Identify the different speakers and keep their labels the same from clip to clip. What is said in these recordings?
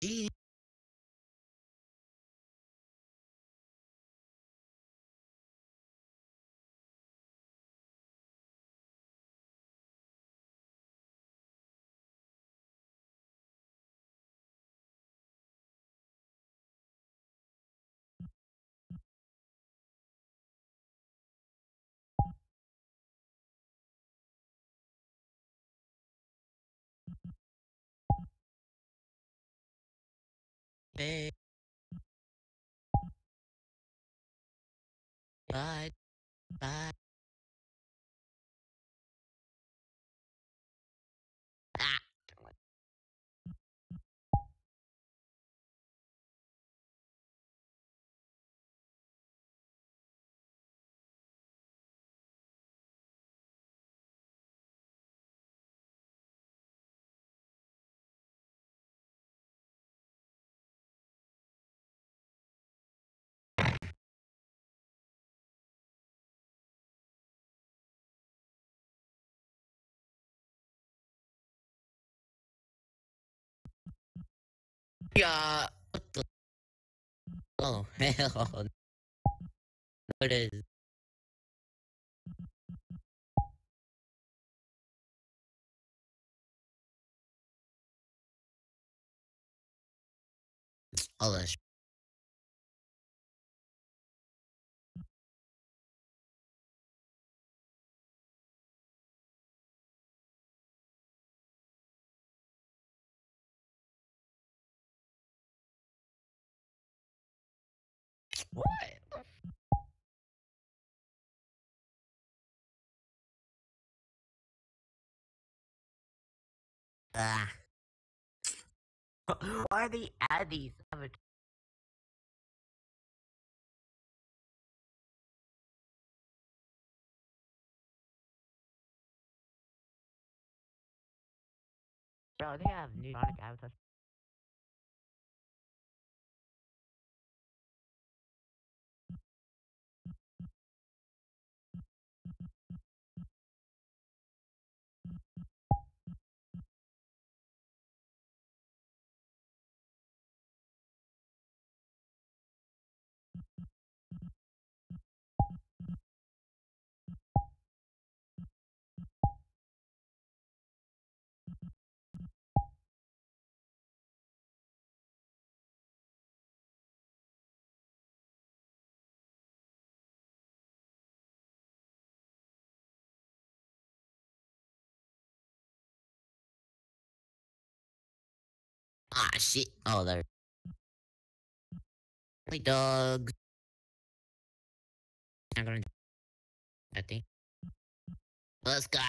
Speaker 1: E Hey, bye, bye. Ah, yeah. What the? Oh, hell. No, it is. All this. What? Ah. Why are they add these? Bro, they have new Sonic avatars. Ah, shit. Oh, they're like dogs. I'm gonna. I think. Let's go.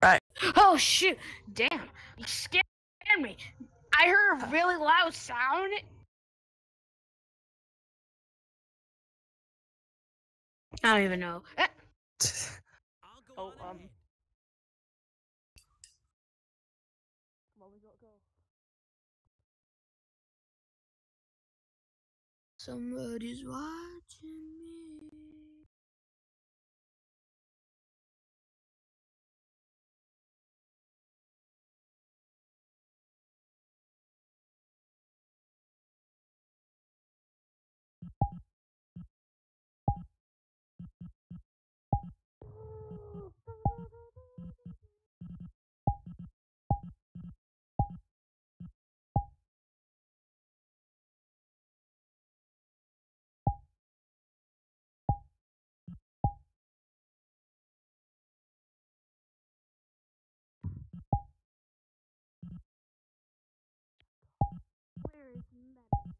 Speaker 2: Right.
Speaker 3: Oh shoot! Damn! You scared me. I heard a really loud sound. I don't even know. Oh, Somebody's watching me. Where is Metal?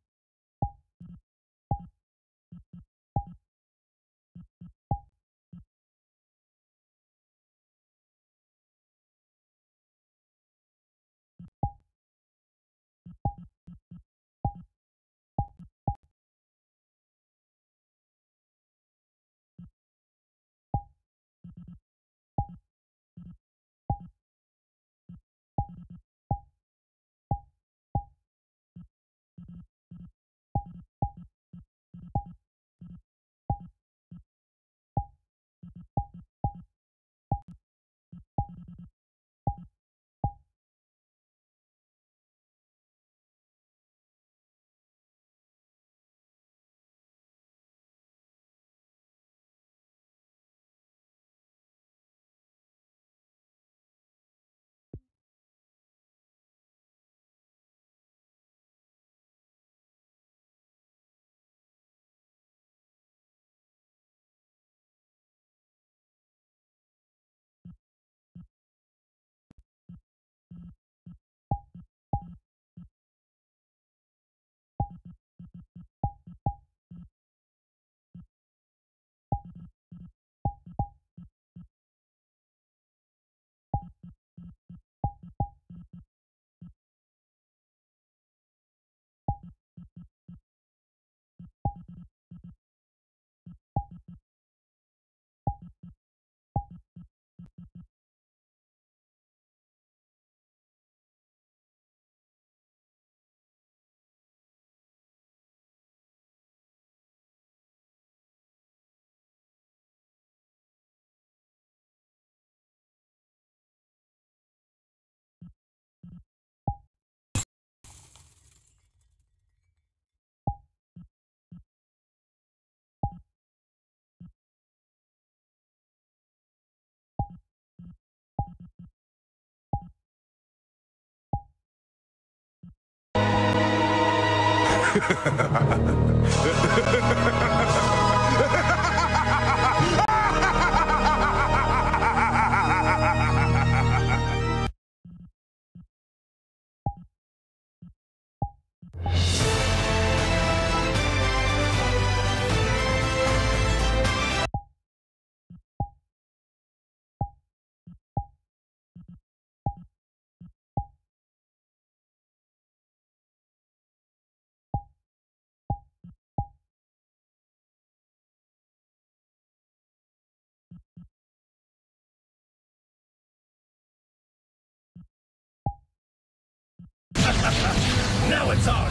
Speaker 4: Now it's our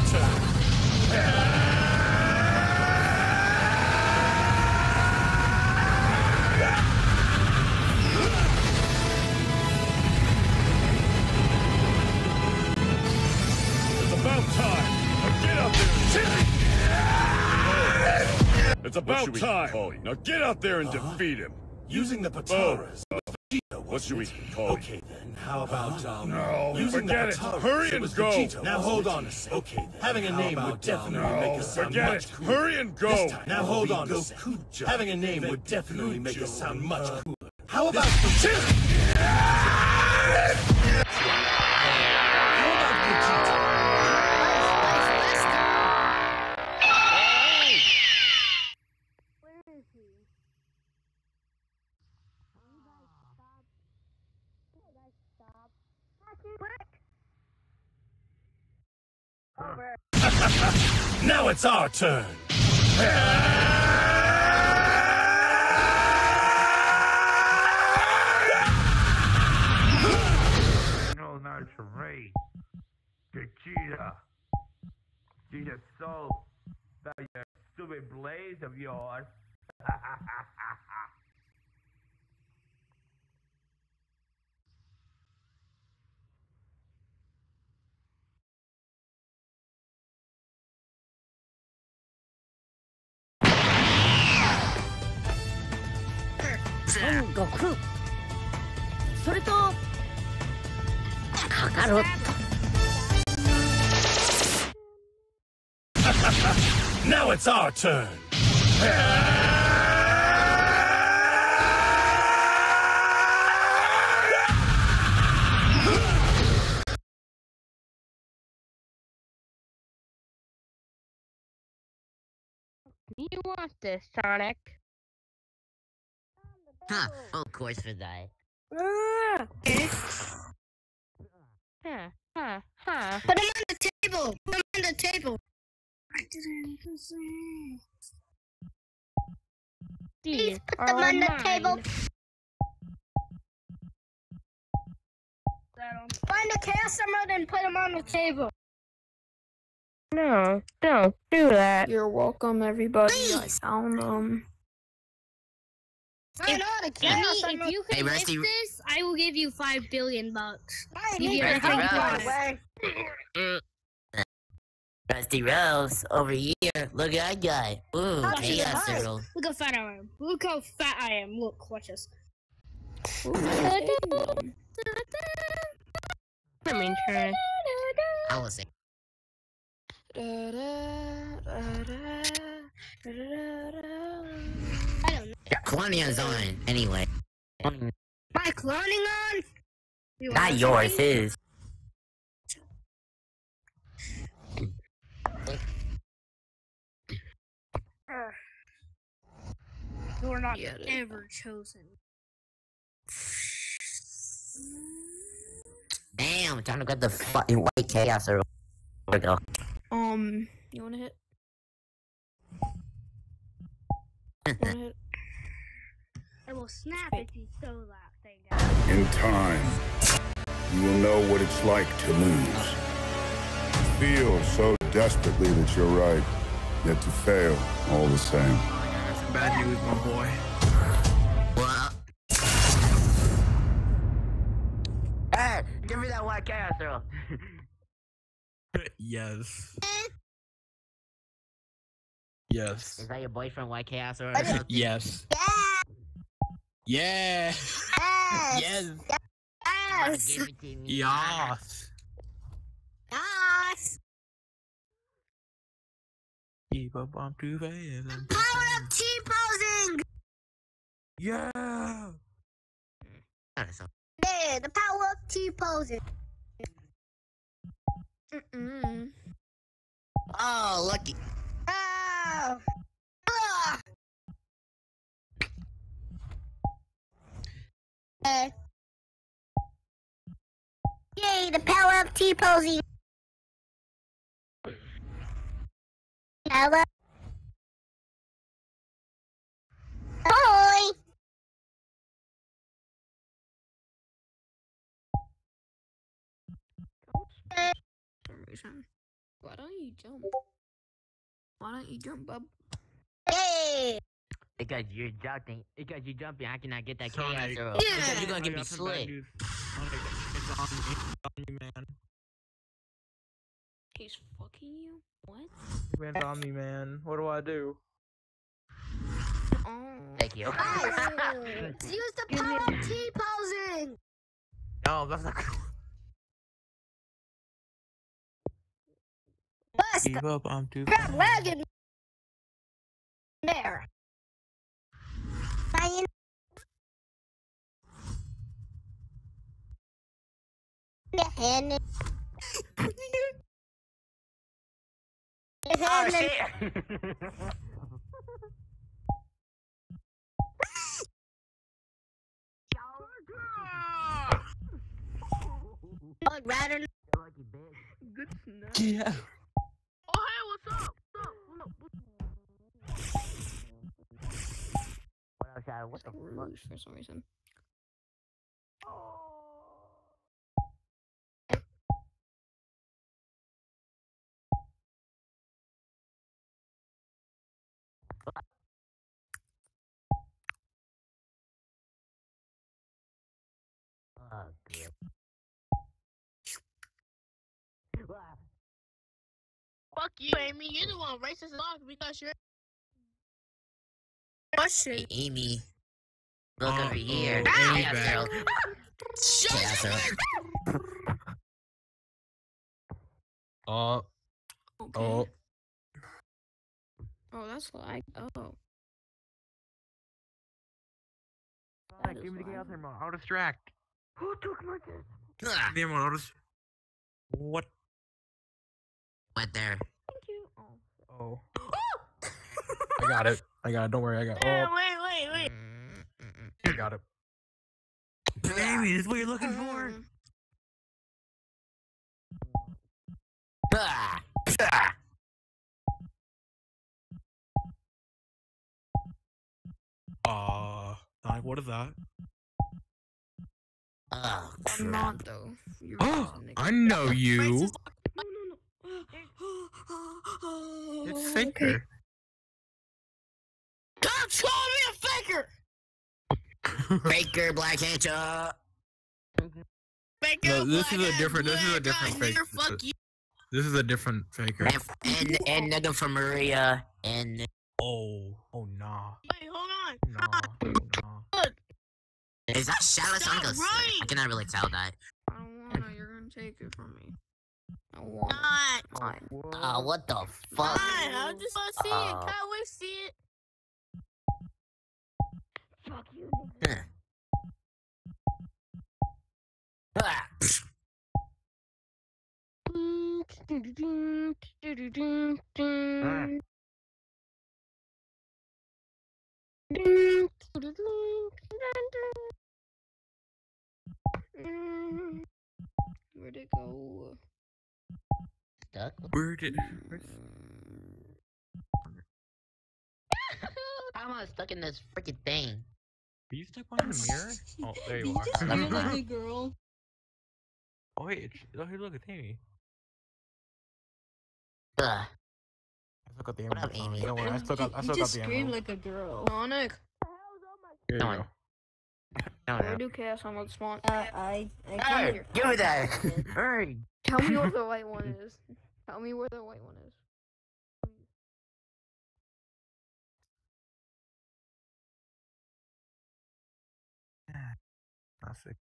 Speaker 4: turn. It's about time. Now get out there. It's about time. Now get out there and defeat him.
Speaker 5: Using the Pataras.
Speaker 4: What should we call
Speaker 5: Okay then, how about
Speaker 4: No,
Speaker 5: using
Speaker 4: forget
Speaker 5: the
Speaker 4: it.
Speaker 5: Pataras,
Speaker 4: Hurry and
Speaker 5: was
Speaker 4: go.
Speaker 5: Vegito,
Speaker 4: Now
Speaker 5: hold on a second. Okay then, having a name would definitely make us sound
Speaker 4: forget
Speaker 5: much
Speaker 4: it.
Speaker 5: cooler.
Speaker 4: Hurry and go.
Speaker 5: This time, now hold on a second. Having a name would definitely make us sound much cooler. How about Vegito? How about Vegito?
Speaker 3: Where is he?
Speaker 5: Now it's our turn.
Speaker 2: No, not race. Vegeta. Vegeta's so that stupid blaze of yours.
Speaker 6: Son Goku それとカカロット
Speaker 5: Now it's our turn.
Speaker 3: You want this, Sonic?
Speaker 1: Huh, of course for that.
Speaker 6: Put him on the table. Put him on the table. I didn't say.
Speaker 3: These
Speaker 6: Put
Speaker 3: are
Speaker 6: them on the
Speaker 3: mine.
Speaker 6: table. Find the Chaos Emerald and put them on the table.
Speaker 3: No, don't do that.
Speaker 7: You're welcome, everybody. I
Speaker 6: Please.
Speaker 7: found them.
Speaker 6: I know the Chaos
Speaker 8: If
Speaker 6: Emerald.
Speaker 8: you can
Speaker 1: Hey,
Speaker 8: lift
Speaker 1: Rusty.
Speaker 8: this, I will give you $5 billion.
Speaker 6: I
Speaker 8: Give
Speaker 6: need
Speaker 8: you
Speaker 6: to
Speaker 8: a
Speaker 6: help
Speaker 1: Rose.
Speaker 6: you away.
Speaker 1: Rusty Rose, over here. Look at that guy. Ooh,
Speaker 6: Oh,
Speaker 1: Chaos
Speaker 6: nice.
Speaker 1: Emerald.
Speaker 8: Look how fat I am. Look how fat I am. Look, watch this.
Speaker 3: I mean, turn.
Speaker 1: I will say.
Speaker 6: I don't know.
Speaker 1: Quania's on, anyway.
Speaker 6: My cloning on?
Speaker 1: Not yours, his.
Speaker 8: You're not ever chosen.
Speaker 1: Damn, trying to get the fucking white Chaos Emerald. There we go.
Speaker 7: You wanna hit?
Speaker 8: I will snap if you throw that thing out.
Speaker 4: In time, you will know what it's like to lose. Feel so desperately that you're right, yet to fail all the same.
Speaker 2: Bad news, my boy.
Speaker 1: Well. Hey, give me that white Chaos Emerald.
Speaker 2: Yes. Yes.
Speaker 1: Is that your boyfriend, white Chaos Emerald? or something?
Speaker 2: Yes. Yeah.
Speaker 6: Yes.
Speaker 2: Yes.
Speaker 6: Yes.
Speaker 1: Give it to me.
Speaker 2: Yes.
Speaker 6: Yes.
Speaker 2: Keep up on 2 fans.
Speaker 6: Power up T-posing.
Speaker 2: Yeah.
Speaker 6: Yeah, the power up T-posing.
Speaker 1: Oh, lucky.
Speaker 6: Oh. Ah. Yay, the power up T-posing. Power. Boy.
Speaker 7: Why don't you jump? Why don't you jump, bub?
Speaker 6: Yay.
Speaker 1: Because you're jumping. Because you're jumping, I cannot get that
Speaker 2: Sonic.
Speaker 1: Chaos Emerald.
Speaker 6: Yeah.
Speaker 1: Because you're gonna get me
Speaker 2: I got some bad
Speaker 1: slick.
Speaker 2: news. Sonic, it's on me, man.
Speaker 7: He's fucking you? What?
Speaker 2: It's on me, man. What do I do?
Speaker 7: Oh.
Speaker 1: Thank you.
Speaker 6: Guys, use the power up T-posing.
Speaker 2: No, that's not cool.
Speaker 6: Bust
Speaker 2: Keep up, I'm too
Speaker 6: crap wagon. There. Ryan. The hand.
Speaker 1: Oh, shit!
Speaker 6: Rather.
Speaker 1: Lucky bitch.
Speaker 2: Yeah.
Speaker 3: Oh, hey, what's up?
Speaker 1: What else, Shadow? What the fuck?
Speaker 7: Rouge for some reason.
Speaker 1: Oh, good.
Speaker 3: Fuck you, Amy. You're the one racist dog because you're. Question.
Speaker 1: Amy. Look over here.
Speaker 2: Amy
Speaker 1: Yeah,
Speaker 2: back.
Speaker 1: girl.
Speaker 3: Shut
Speaker 1: Yeah,
Speaker 3: up.
Speaker 2: Oh.
Speaker 7: Okay.
Speaker 2: Oh.
Speaker 7: Oh, that's like. Oh.
Speaker 2: Sonic, give me the chaos remote. I'll distract.
Speaker 1: Who took my kiss?
Speaker 2: Give me the remote. I'll just. What?
Speaker 1: What there?
Speaker 7: Thank you. Oh.
Speaker 2: Oh. I got it. Don't worry. I got it. Oh,
Speaker 3: Wait.
Speaker 2: I got it. Amy, this is what you're looking for?
Speaker 1: Ah! Ah!
Speaker 2: Sonic, what is that?
Speaker 1: Oh,
Speaker 7: I'm
Speaker 1: crap.
Speaker 7: not though. You're
Speaker 2: Oh,
Speaker 7: racist, Nick.
Speaker 2: I know you.
Speaker 7: No.
Speaker 2: It's Faker.
Speaker 3: Don't call me a faker.
Speaker 1: Faker, Black Angel.
Speaker 3: Faker.
Speaker 2: No, this is a
Speaker 3: black
Speaker 2: different. This is a
Speaker 3: black
Speaker 2: different
Speaker 3: nigger,
Speaker 2: Faker.
Speaker 3: Fuck you.
Speaker 2: This is a different Faker.
Speaker 1: And nigga from Maria. And
Speaker 2: Oh nah.
Speaker 3: Wait, hold on.
Speaker 2: Nah.
Speaker 1: is that Shadow
Speaker 3: Stop
Speaker 1: Sonic?
Speaker 3: running!
Speaker 1: I cannot really tell that.
Speaker 7: I don't wanna. You're gonna take it from me. I want
Speaker 3: Not.
Speaker 7: it. Fine.
Speaker 1: What the fuck?
Speaker 3: Fine. I just want to see it. Can't wait to see it.
Speaker 8: Fuck you.
Speaker 1: Huh. Ah, psh.
Speaker 7: Where'd it go?
Speaker 1: Stuck?
Speaker 2: Where did?
Speaker 1: How am I stuck in this freaking thing?
Speaker 2: Are you stuck behind the mirror? Oh, there you are.
Speaker 1: just feel like a
Speaker 7: girl.
Speaker 2: Oh wait, oh hey, look, it's Amy.
Speaker 1: Ugh.
Speaker 2: I still got the Amy.
Speaker 1: What up,
Speaker 2: on.
Speaker 1: Amy?
Speaker 2: Don't worry, I still got the Amy.
Speaker 7: like a girl. Sonic,
Speaker 2: Here you
Speaker 1: Come on.
Speaker 2: go.
Speaker 1: No,
Speaker 7: where
Speaker 1: no.
Speaker 7: do chaos on spawn?
Speaker 1: Hey, give me that! Hey!
Speaker 7: Tell me where the white one is. Tell me where the white one is.
Speaker 2: Classic.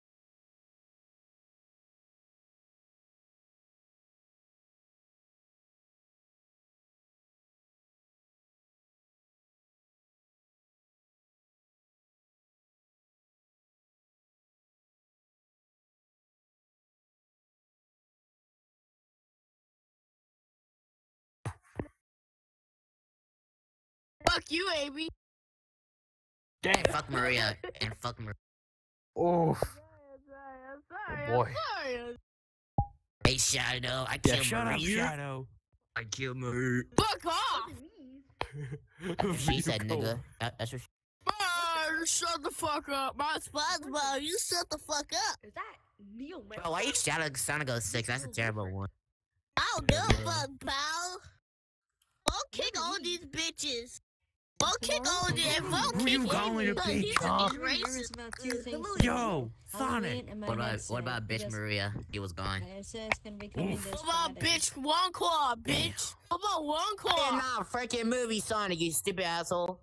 Speaker 3: Fuck you, Amy.
Speaker 1: And fuck Maria. And fuck Maria.
Speaker 2: Oh,
Speaker 3: I'm sorry.
Speaker 2: boy.
Speaker 3: I'm sorry.
Speaker 1: Hey, Shadow, I
Speaker 2: Yeah,
Speaker 1: killed
Speaker 2: shut up,
Speaker 1: Maria.
Speaker 2: Shadow. I killed Maria.
Speaker 3: Fuck off.
Speaker 1: She said, nigga. That's what she
Speaker 3: Shut the fuck up. My SpongeBob, you shut the fuck up.
Speaker 8: Is that Neil, man?
Speaker 1: Bro, why you Shadow Sonic 06? That's a terrible one.
Speaker 3: I don't give a fuck, pal. Go kick all these bitches. Go kick all of them. Go
Speaker 2: Who
Speaker 3: kick
Speaker 2: you calling a
Speaker 3: He's
Speaker 2: bitch, huh?
Speaker 3: racist.
Speaker 2: Yo, Sonic.
Speaker 1: What about bitch Maria? He was gone.
Speaker 3: What about bitch One Claw, bitch? What about One Claw?
Speaker 1: Nah, freaking movie Sonic, you stupid asshole.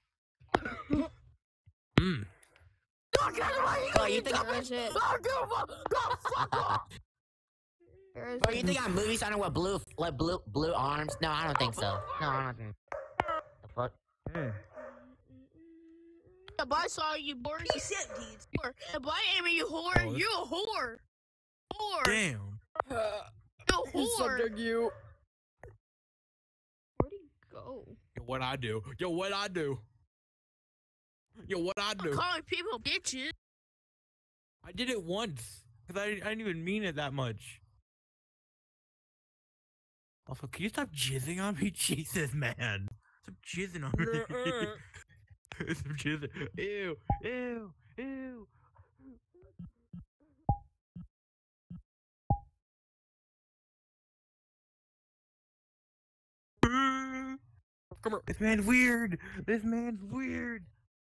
Speaker 2: Mm.
Speaker 1: Oh, you think
Speaker 7: Where is it? Where is
Speaker 1: Bro, you think I'm movie Sonic with blue arms? No, I don't think so. No, I don't think. The fuck?
Speaker 3: If I saw you, bored, you said these. If I am you whore,
Speaker 2: Oh,
Speaker 3: you a whore. Whore.
Speaker 2: Damn.
Speaker 3: You a whore.
Speaker 2: you.
Speaker 7: Where'd he go?
Speaker 2: Yo, what I do? Yo, what I do? Yo, what I do?
Speaker 3: Calling people bitches.
Speaker 2: I did it once. Cause I didn't even mean it that much. Also, can you stop jizzing on me? Jesus, man. Stop jizzing on me. Stop jizzing. Ew, ew, ew. Come on. This man's weird. This man's weird.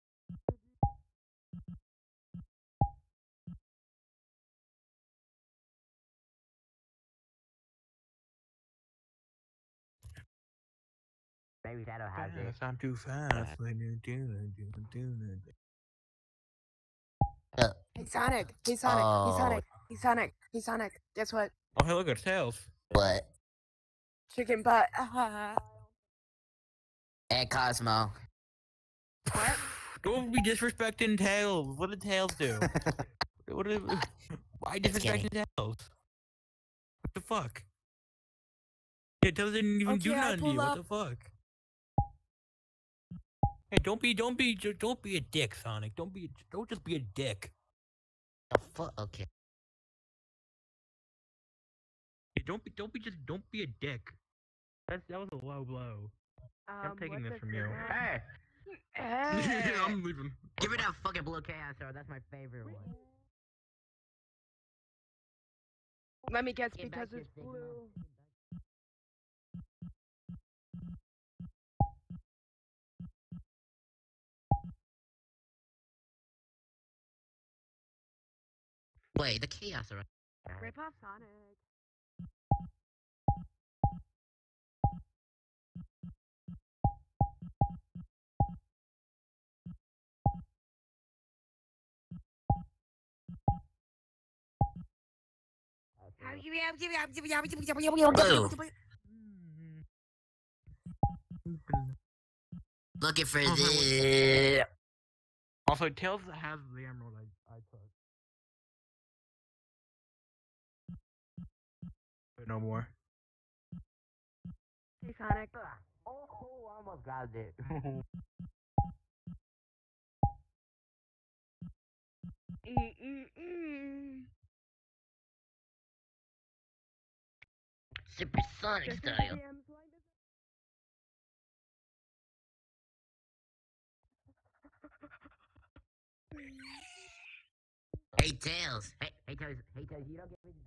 Speaker 1: Baby Shadow has it.
Speaker 2: I'm too fast.
Speaker 9: Hey Sonic! Hey Sonic!
Speaker 1: Oh.
Speaker 9: Hey Sonic! Hey Sonic! Hey Sonic! Guess what?
Speaker 2: Oh, hey, look at Tails.
Speaker 1: What?
Speaker 9: Chicken butt.
Speaker 1: Hey, Cosmo.
Speaker 9: What?
Speaker 2: Don't be disrespecting Tails. What did Tails do? Why disrespecting Tails? What the fuck? Yeah, Tails didn't even do
Speaker 9: Okay, I
Speaker 2: nothing to you.
Speaker 9: pull
Speaker 2: What
Speaker 9: up.
Speaker 2: the fuck? Hey, don't be a dick, Sonic. Don't just be a dick.
Speaker 1: The fuck? Okay.
Speaker 2: Hey, don't be a dick. That was a low blow. I'm taking this from you.
Speaker 1: Hey!
Speaker 9: Hey.
Speaker 2: I'm leaving.
Speaker 1: Give me that fucking blue chaos sword. That's my favorite one.
Speaker 9: Let me guess,
Speaker 1: Get
Speaker 9: because
Speaker 1: back
Speaker 9: it's
Speaker 1: here, Sigma.
Speaker 9: blue.
Speaker 1: Wait, the chaos sword.
Speaker 8: Rip off Sonic.
Speaker 1: Looking for the.
Speaker 2: Also, Tails has the emerald I took. But no more.
Speaker 8: Hey Sonic.
Speaker 1: Oh, I almost grabbed it. Supersonic style. Hey Tails. Hey Tails. Hey Tails. You don't get me.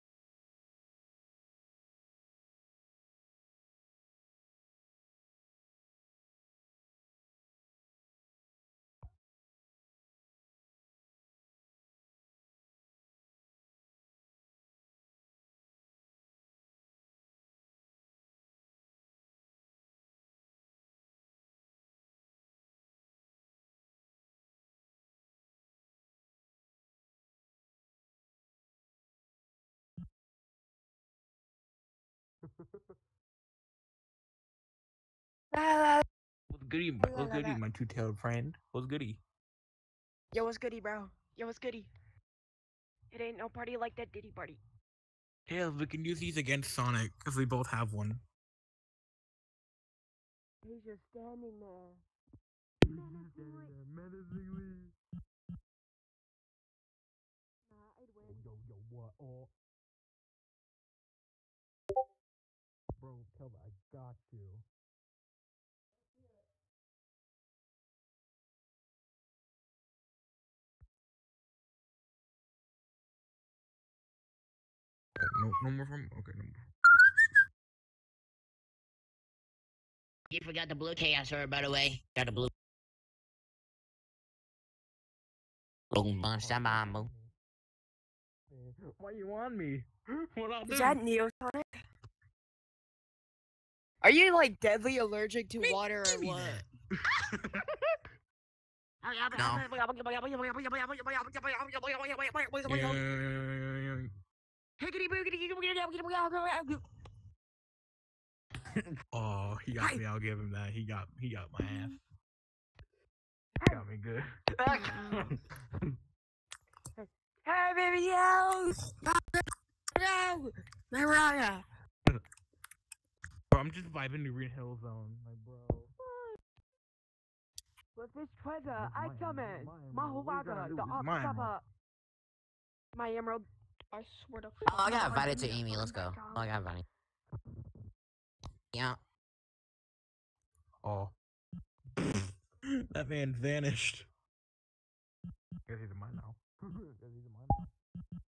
Speaker 2: What's goody, my two-tailed friend? What's goody?
Speaker 9: Yo, what's goody, bro? Yo, what's goody? It ain't no party like that Diddy party.
Speaker 2: Tails, we can use these against Sonic, because we both have one.
Speaker 9: He's just standing there.
Speaker 2: Menacingly.
Speaker 9: Nah, I'd win.
Speaker 2: Yo, what? Oh. Bro, Kelvin, I got you. No more from. Okay, no more.
Speaker 1: You forgot the blue chaos sword, by the way. Got the blue. Boom, boom.
Speaker 2: Why you on me? What I do?
Speaker 9: Is that Neosonic? Are you like deadly allergic to water or what?
Speaker 2: Oh, he got me. I'll give him that. He got my ass. Got me good.
Speaker 9: Hey, baby, yo! Mariah!
Speaker 2: Bro, I'm just vibing the Green Hill Zone, like, bro.
Speaker 9: With this treasure, I
Speaker 2: My
Speaker 9: summon
Speaker 2: emerald. What are you
Speaker 9: Mahuwaga,
Speaker 2: gonna do
Speaker 9: the
Speaker 2: with my emerald?
Speaker 9: Opsapa. My emerald. I swear to
Speaker 1: Oh, I got
Speaker 9: God,
Speaker 1: invited to
Speaker 9: dude,
Speaker 1: Amy. Let's
Speaker 9: oh my
Speaker 1: go.
Speaker 9: God.
Speaker 1: Oh, I got invited. Yeah.
Speaker 2: Oh. That man vanished. Guess he's in mine now. Guess he's in mine now.